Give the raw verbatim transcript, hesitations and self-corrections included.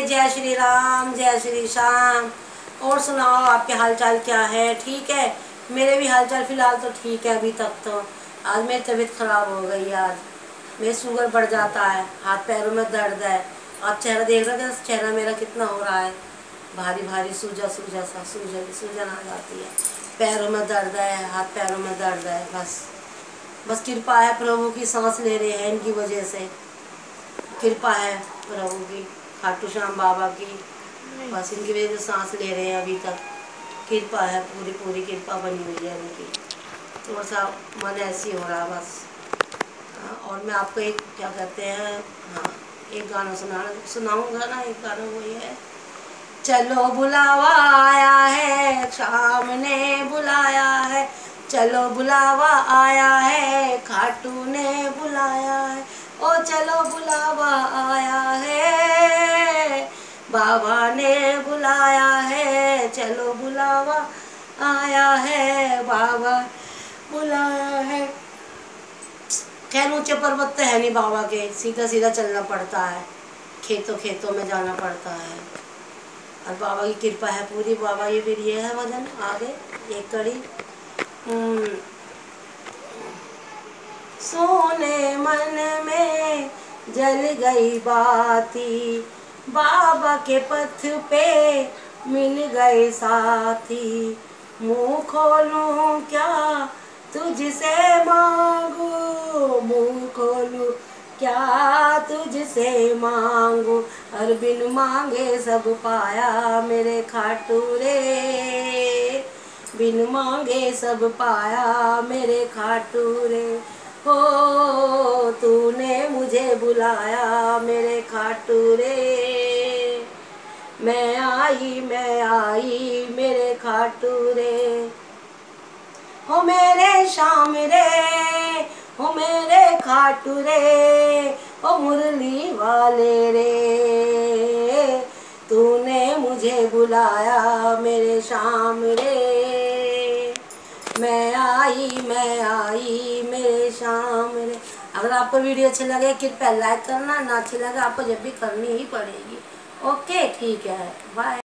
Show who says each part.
Speaker 1: जय श्री राम, जय श्री श्याम। और सुनाओ, आपके हालचाल क्या है? ठीक है, मेरे भी हालचाल फिलहाल तो ठीक है अभी तक। तो आज मेरी तबीयत खराब हो गई। आज मेरे शुगर बढ़ जाता है, हाथ पैरों में दर्द है। आप चेहरा देख रहे थे, चेहरा मेरा कितना हो रहा है, भारी भारी सूजा सूजा सा सूजन सूजन आ जाती है। पैरों में दर्द है, हाथ पैरों में दर्द है। बस बस कृपा है प्रभु की, सांस ले रहे हैं इनकी वजह से। कृपा है प्रभु की, खाटू श्याम बाबा की, बस इनकी वजह से सांस ले रहे हैं अभी तक। कृपा है, पूरी पूरी कृपा बनी हुई है इनकी। थोड़ा सा मन ऐसी हो रहा है बस। हाँ, और मैं आपको एक क्या कहते हैं, हाँ एक गाना सुना सुनाऊंगा ना। एक गाना वही है, चलो बुलावा आया है, शाम ने बुलाया है। चलो बुलावा आया है, खाटू ने बुलाया है। ओ चलो बुलावा आया है, बाबा ने बुलाया है। चलो बुलावा आया है, बाबा बुलाया है। खैर ऊंचे पर्वत तो है नहीं बाबा के, सीधा सीधा चलना पड़ता है, खेतों खेतों में जाना पड़ता है। और बाबा की कृपा है पूरी। बाबा ये फिर ये है भजन आगे एक कड़ी। सोने मन में जल गई बाती, बाबा के पथ पे मिल गए साथी। मुँह खोलूं क्या तुझसे मांगू, मुँह खोलूं क्या तुझसे मांगू। और बिन मांगे सब पाया मेरे खाटू रे, बिन मांगे सब पाया मेरे खाटू रे। हो तूने मुझे बुलाया मेरे खाटू रे, मैं आई मैं आई मेरे खाटू रे। हो मेरे श्याम रे, हो मेरे खाटू रे, ओ मुरली वाले रे। तूने मुझे बुलाया मेरे श्याम रे, मैं आई मैं आई मेरे श्याम रे। अगर आपको वीडियो अच्छी लगे कृपया लाइक करना, ना अच्छी लगे आपको जब भी करनी ही पड़ेगी। ओके ठीक है, बाय।